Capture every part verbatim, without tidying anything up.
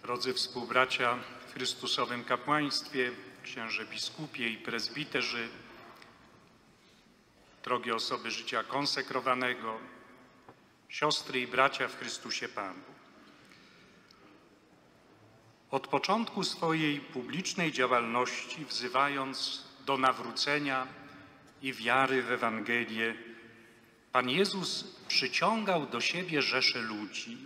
Drodzy współbracia w Chrystusowym kapłaństwie, księże biskupie i prezbiterzy, drogie osoby życia konsekrowanego, siostry i bracia w Chrystusie Panu. Od początku swojej publicznej działalności, wzywając do nawrócenia i wiary w Ewangelię, Pan Jezus przyciągał do siebie rzesze ludzi.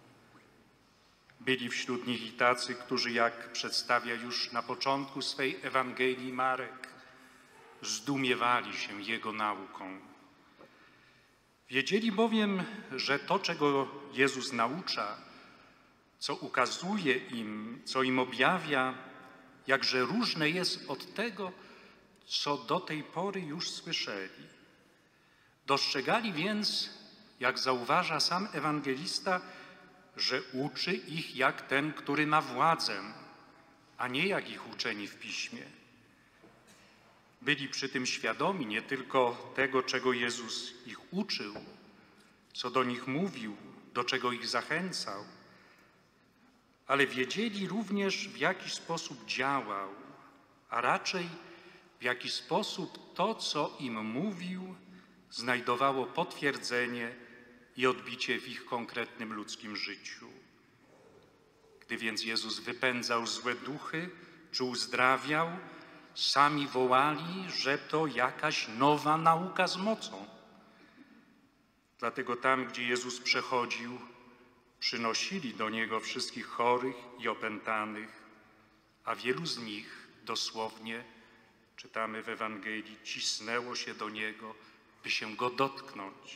Byli wśród nich i tacy, którzy, jak przedstawia już na początku swej Ewangelii Marek, zdumiewali się Jego nauką. Wiedzieli bowiem, że to, czego Jezus naucza, co ukazuje im, co im objawia, jakże różne jest od tego, co do tej pory już słyszeli. Dostrzegali więc, jak zauważa sam ewangelista, że uczy ich jak ten, który ma władzę, a nie jak ich uczeni w Piśmie. Byli przy tym świadomi nie tylko tego, czego Jezus ich uczył, co do nich mówił, do czego ich zachęcał, ale wiedzieli również, w jaki sposób działał, a raczej w jaki sposób to, co im mówił, znajdowało potwierdzenie i odbicie w ich konkretnym ludzkim życiu. Gdy więc Jezus wypędzał złe duchy czy uzdrawiał, sami wołali, że to jakaś nowa nauka z mocą. Dlatego tam, gdzie Jezus przechodził, przynosili do Niego wszystkich chorych i opętanych, a wielu z nich dosłownie, czytamy w Ewangelii, cisnęło się do Niego, by się Go dotknąć.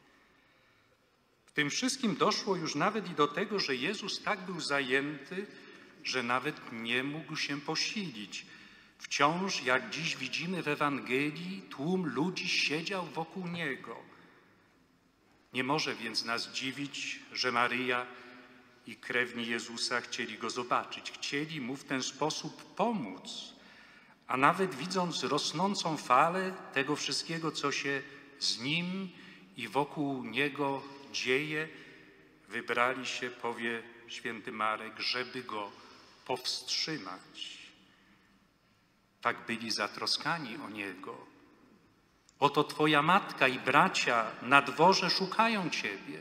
W tym wszystkim doszło już nawet i do tego, że Jezus tak był zajęty, że nawet nie mógł się posilić. Wciąż, jak dziś widzimy w Ewangelii, tłum ludzi siedział wokół Niego. Nie może więc nas dziwić, że Maryja i krewni Jezusa chcieli Go zobaczyć. Chcieli Mu w ten sposób pomóc, a nawet widząc rosnącą falę tego wszystkiego, co się z Nim i wokół Niego dzieje, wybrali się, powie święty Marek, żeby Go powstrzymać. Tak byli zatroskani o Niego. Oto Twoja matka i bracia na dworze szukają Ciebie.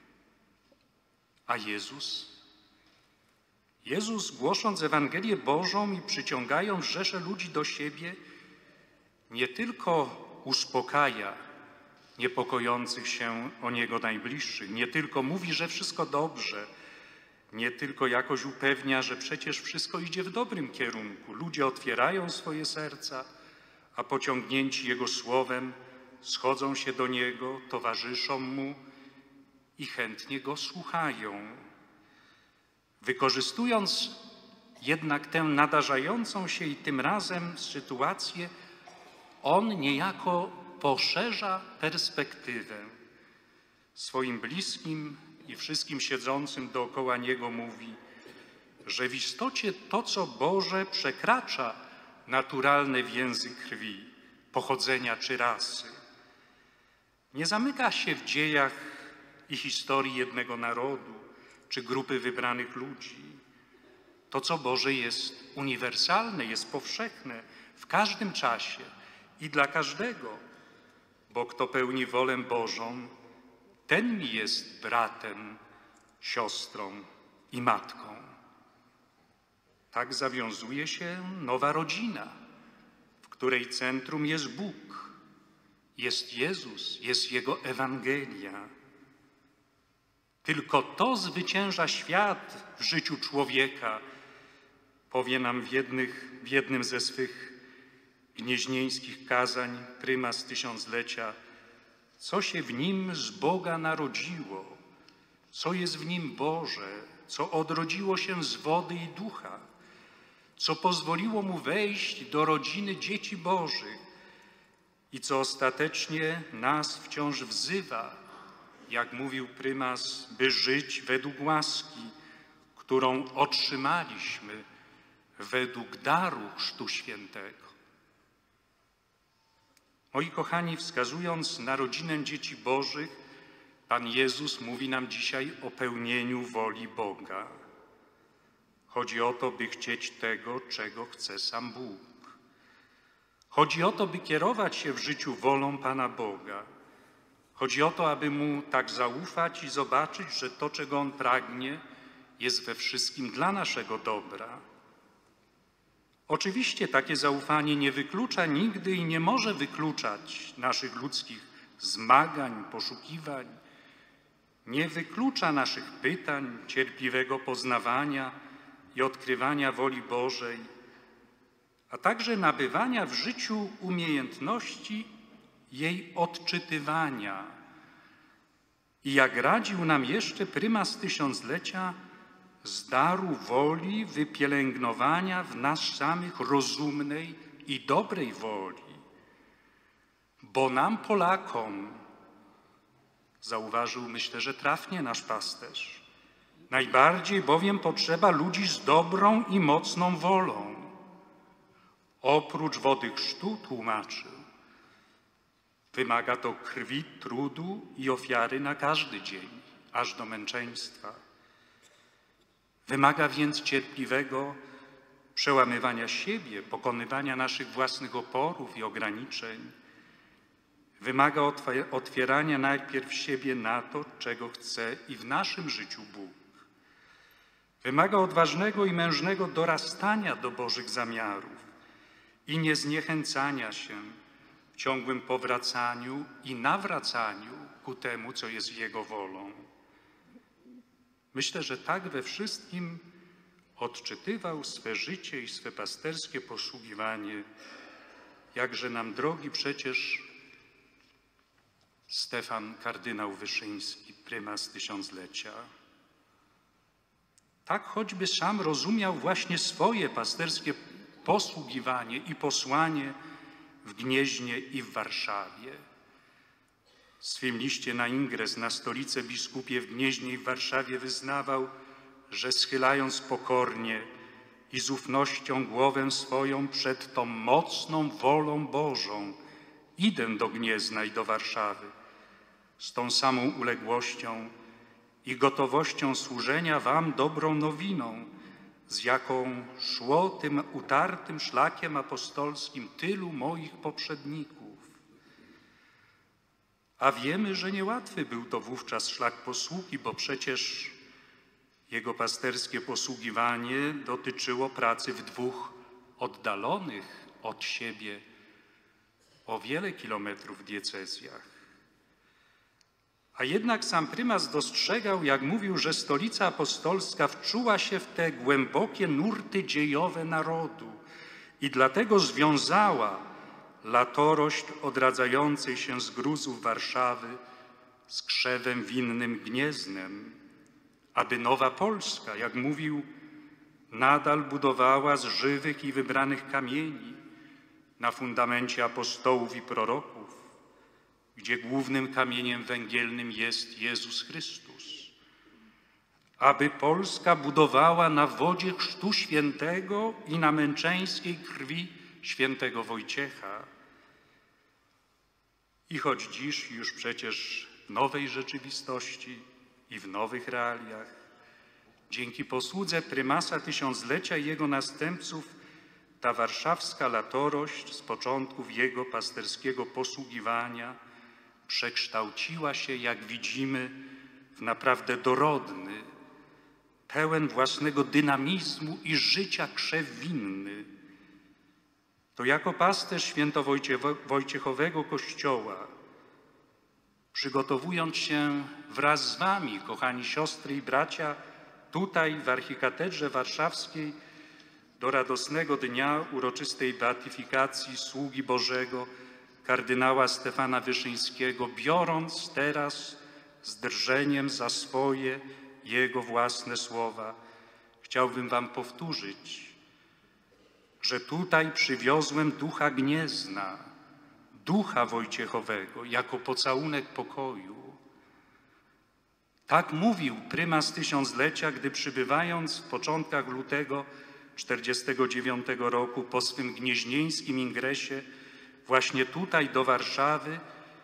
A Jezus? Jezus, głosząc Ewangelię Bożą i przyciągając rzesze ludzi do siebie, nie tylko uspokaja niepokojących się o Niego najbliższych, nie tylko mówi, że wszystko dobrze, nie tylko jakoś upewnia, że przecież wszystko idzie w dobrym kierunku. Ludzie otwierają swoje serca, a pociągnięci Jego słowem schodzą się do Niego, towarzyszą Mu i chętnie Go słuchają. Wykorzystując jednak tę nadarzającą się i tym razem sytuację, On niejako poszerza perspektywę. Swoim bliskim i wszystkim siedzącym dookoła Niego mówi, że w istocie to, co Boże, przekracza naturalne więzy krwi, pochodzenia czy rasy. Nie zamyka się w dziejach i historii jednego narodu czy grupy wybranych ludzi. To, co Boże, jest uniwersalne, jest powszechne w każdym czasie i dla każdego, bo kto pełni wolę Bożą, ten mi jest bratem, siostrą i matką. Tak zawiązuje się nowa rodzina, w której centrum jest Bóg, jest Jezus, jest Jego Ewangelia. Tylko to zwycięża świat w życiu człowieka, powie nam w, jednych, w jednym ze swych gnieźnieńskich kazań prymas tysiąclecia, co się w nim z Boga narodziło, co jest w nim Boże, co odrodziło się z wody i ducha, co pozwoliło mu wejść do rodziny dzieci Bożych i co ostatecznie nas wciąż wzywa, jak mówił prymas, by żyć według łaski, którą otrzymaliśmy według daru Chrztu Świętego. Moi kochani, wskazując na rodzinę dzieci Bożych, Pan Jezus mówi nam dzisiaj o pełnieniu woli Boga. Chodzi o to, by chcieć tego, czego chce sam Bóg. Chodzi o to, by kierować się w życiu wolą Pana Boga. Chodzi o to, aby Mu tak zaufać i zobaczyć, że to, czego On pragnie, jest we wszystkim dla naszego dobra. Oczywiście takie zaufanie nie wyklucza nigdy i nie może wykluczać naszych ludzkich zmagań, poszukiwań, nie wyklucza naszych pytań, cierpliwego poznawania i odkrywania woli Bożej, a także nabywania w życiu umiejętności jej odczytywania. I jak radził nam jeszcze prymas tysiąclecia, z daru woli wypielęgnowania w nas samych rozumnej i dobrej woli. Bo nam, Polakom, zauważył, myślę, że trafnie nasz pasterz, najbardziej bowiem potrzeba ludzi z dobrą i mocną wolą. Oprócz wody chrztu, tłumaczył, wymaga to krwi, trudu i ofiary na każdy dzień, aż do męczeństwa. Wymaga więc cierpliwego przełamywania siebie, pokonywania naszych własnych oporów i ograniczeń. Wymaga otwierania najpierw siebie na to, czego chce i w naszym życiu Bóg. Wymaga odważnego i mężnego dorastania do Bożych zamiarów i niezniechęcania się w ciągłym powracaniu i nawracaniu ku temu, co jest Jego wolą. Myślę, że tak we wszystkim odczytywał swe życie i swe pasterskie posługiwanie, jakże nam drogi przecież Stefan kardynał Wyszyński, prymas tysiąclecia. Tak choćby sam rozumiał właśnie swoje pasterskie posługiwanie i posłanie w Gnieźnie i w Warszawie. W swym liście na ingres na stolicę biskupie w Gnieźnie i w Warszawie wyznawał, że schylając pokornie i z ufnością głowę swoją przed tą mocną wolą Bożą, idę do Gniezna i do Warszawy z tą samą uległością i gotowością służenia wam dobrą nowiną, z jaką szło tym utartym szlakiem apostolskim tylu moich poprzedników. A wiemy, że niełatwy był to wówczas szlak posługi, bo przecież jego pasterskie posługiwanie dotyczyło pracy w dwóch oddalonych od siebie o wiele kilometrów diecezjach. A jednak sam prymas dostrzegał, jak mówił, że stolica apostolska wczuła się w te głębokie nurty dziejowe narodu i dlatego związała latorość odradzającej się z gruzów Warszawy z krzewem winnym Gnieznem, aby nowa Polska, jak mówił, nadal budowała z żywych i wybranych kamieni na fundamencie apostołów i proroków, gdzie głównym kamieniem węgielnym jest Jezus Chrystus. Aby Polska budowała na wodzie Chrztu Świętego i na męczeńskiej krwi świętego Wojciecha. I choć dziś już przecież w nowej rzeczywistości i w nowych realiach, dzięki posłudze prymasa tysiąclecia i jego następców, ta warszawska latorość z początków jego pasterskiego posługiwania przekształciła się, jak widzimy, w naprawdę dorodny, pełen własnego dynamizmu i życia krzew winny. To jako pasterz świętowojciechowego Kościoła, przygotowując się wraz z wami, kochani siostry i bracia, tutaj w Archikatedrze Warszawskiej do radosnego dnia uroczystej beatyfikacji sługi Bożego, kardynała Stefana Wyszyńskiego, biorąc teraz z drżeniem za swoje jego własne słowa, chciałbym wam powtórzyć, że tutaj przywiozłem ducha Gniezna, ducha Wojciechowego, jako pocałunek pokoju. Tak mówił prymas tysiąclecia, gdy przybywając w początkach lutego czterdziestego dziewiątego roku po swym gnieźnieńskim ingresie właśnie tutaj do Warszawy,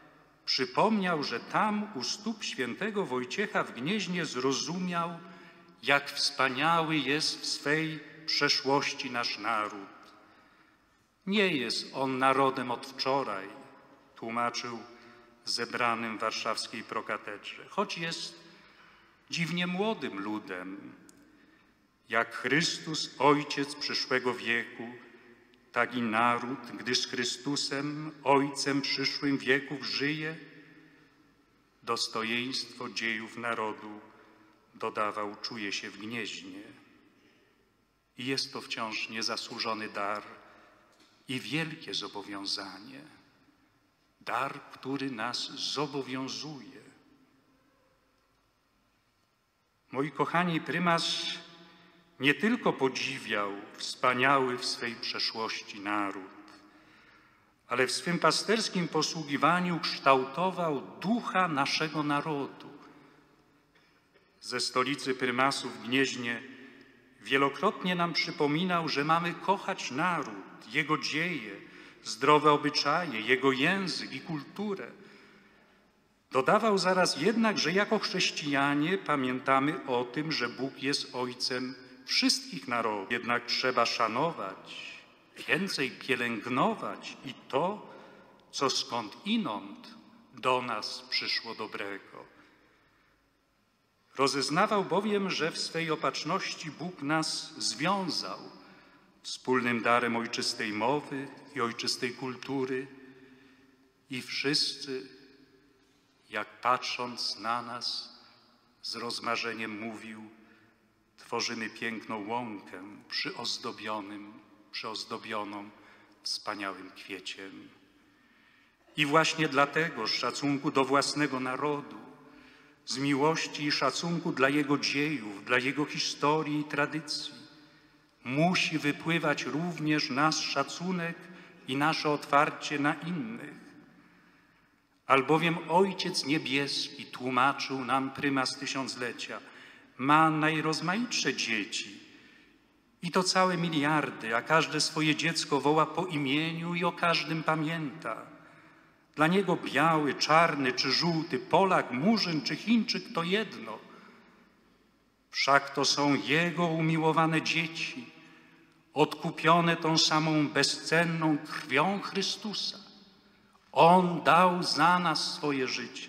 przypomniał, że tam u stóp świętego Wojciecha w Gnieźnie zrozumiał, jak wspaniały jest w swej przeszłości nasz naród. Nie jest on narodem od wczoraj, tłumaczył zebranym w warszawskiej prokatedrze, choć jest dziwnie młodym ludem. Jak Chrystus, Ojciec przyszłego wieku, tak i naród, gdy z Chrystusem, Ojcem przyszłym wieków żyje, dostojeństwo dziejów narodu dodawał, czuje się w Gnieźnie. I jest to wciąż niezasłużony dar i wielkie zobowiązanie. Dar, który nas zobowiązuje. Moi kochani, prymas nie tylko podziwiał wspaniały w swej przeszłości naród, ale w swym pasterskim posługiwaniu kształtował ducha naszego narodu. Ze stolicy prymasu w Gnieźnie wielokrotnie nam przypominał, że mamy kochać naród, jego dzieje, zdrowe obyczaje, jego język i kulturę. Dodawał zaraz jednak, że jako chrześcijanie pamiętamy o tym, że Bóg jest Ojcem wszystkich narodów. Jednak trzeba szanować, więcej pielęgnować i to, co skądinąd do nas przyszło dobrego. Rozeznawał bowiem, że w swej opatrzności Bóg nas związał wspólnym darem ojczystej mowy i ojczystej kultury i wszyscy, jak patrząc na nas, z rozmarzeniem mówił, tworzymy piękną łąkę przyozdobionym, przyozdobioną wspaniałym kwieciem. I właśnie dlatego z szacunku do własnego narodu, z miłości i szacunku dla jego dziejów, dla jego historii i tradycji, musi wypływać również nasz szacunek i nasze otwarcie na innych. Albowiem Ojciec Niebieski, tłumaczył nam prymas tysiąclecia, ma najrozmaitsze dzieci i to całe miliardy, a każde swoje dziecko woła po imieniu i o każdym pamięta. Dla niego biały, czarny czy żółty, Polak, Murzyn czy Chińczyk to jedno. Wszak to są jego umiłowane dzieci, odkupione tą samą bezcenną krwią Chrystusa. On dał za nas swoje życie.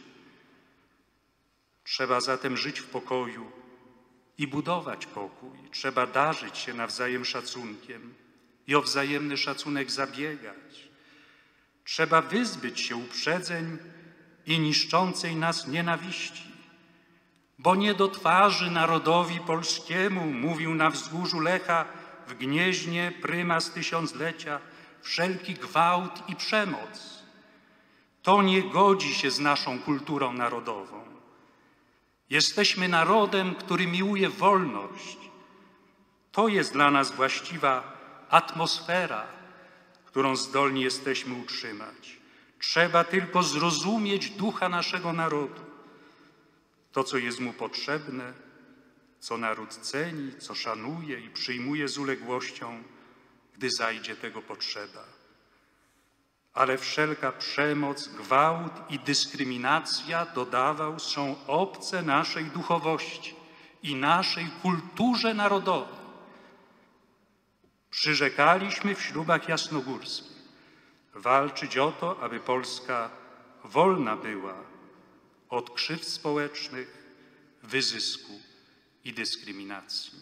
Trzeba zatem żyć w pokoju i budować pokój. Trzeba darzyć się nawzajem szacunkiem i o wzajemny szacunek zabiegać. Trzeba wyzbyć się uprzedzeń i niszczącej nas nienawiści, bo nie do twarzy narodowi polskiemu, mówił na wzgórzu Lecha w Gnieźnie prymas tysiąclecia, wszelki gwałt i przemoc. To nie godzi się z naszą kulturą narodową. Jesteśmy narodem, który miłuje wolność. To jest dla nas właściwa atmosfera, którą zdolni jesteśmy utrzymać. Trzeba tylko zrozumieć ducha naszego narodu. To, co jest mu potrzebne, co naród ceni, co szanuje i przyjmuje z uległością, gdy zajdzie tego potrzeba. Ale wszelka przemoc, gwałt i dyskryminacja, dodawał, są obce naszej duchowości i naszej kulturze narodowej. Przyrzekaliśmy w ślubach jasnogórskich walczyć o to, aby Polska wolna była od krzywd społecznych, wyzysku i dyskryminacji.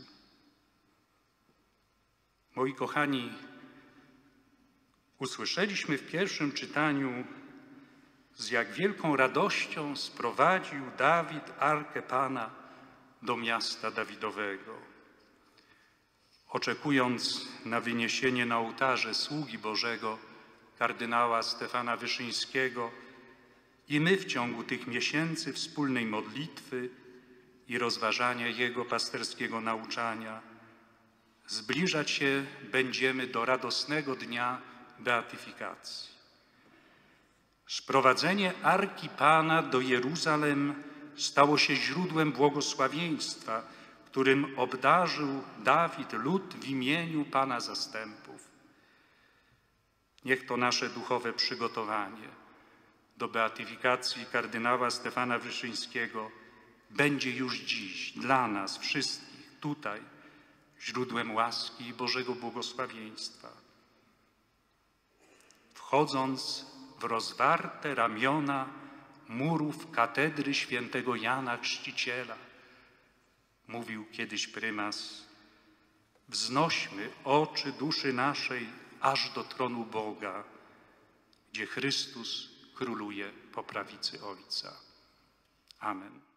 Moi kochani, usłyszeliśmy w pierwszym czytaniu, z jak wielką radością sprowadził Dawid Arkę Pana do miasta Dawidowego. Oczekując na wyniesienie na ołtarze sługi Bożego, kardynała Stefana Wyszyńskiego, i my w ciągu tych miesięcy wspólnej modlitwy i rozważania Jego pasterskiego nauczania zbliżać się będziemy do radosnego dnia beatyfikacji. Sprowadzenie Arki Pana do Jeruzalem stało się źródłem błogosławieństwa, którym obdarzył Dawid lud w imieniu Pana zastępów. Niech to nasze duchowe przygotowanie do beatyfikacji kardynała Stefana Wyszyńskiego będzie już dziś dla nas wszystkich tutaj, źródłem łaski i Bożego błogosławieństwa. Wchodząc w rozwarte ramiona murów katedry świętego Jana Chrzciciela, mówił kiedyś prymas, wznośmy oczy duszy naszej aż do tronu Boga, gdzie Chrystus króluje po prawicy Ojca. Amen.